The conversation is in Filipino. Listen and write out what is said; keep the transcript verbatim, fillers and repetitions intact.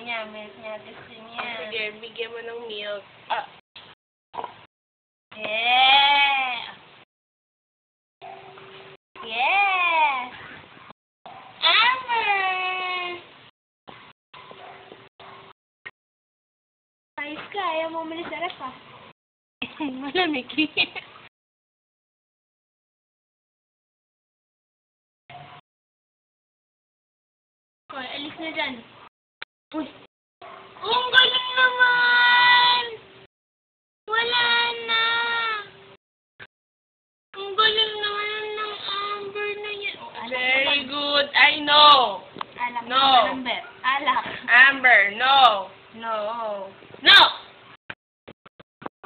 niya. Milk niya. Gusto niya. Sige, bigyan mo ng milk. Ah. Yeah! Yes! Amber! Ayos ka. Ayaw mo umalis sa ref, ah. Malamig. Okay, alis na dyan. Uy! Ang galing naman! Wala na! Ang galing naman ng Amber na yan. Oh, alak Very naman. good. I know. Alak No. naman, Amber. Alak. Amber, no. No. No!